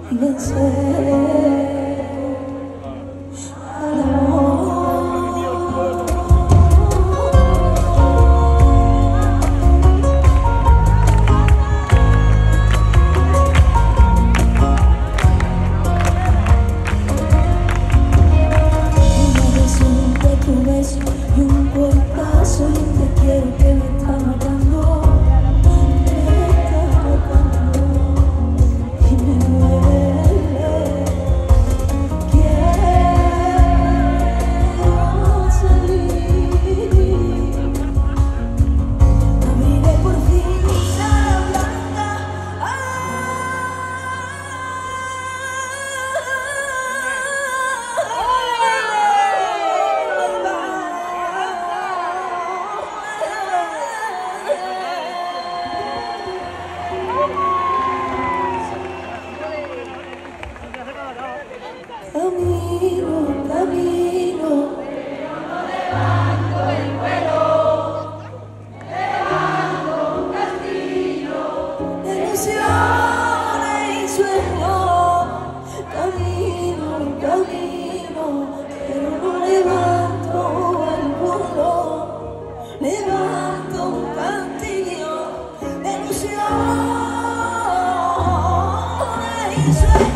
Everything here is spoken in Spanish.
y vencer al amor. Una vez de tu beso y un portazo y un te quiero que me está matando. Camino, camino, levando el vuelo, levando un castillo de ilusiones y sueños. Camino, camino, pero no levanto el vuelo, levanto un castillo de ilusiones y sueños.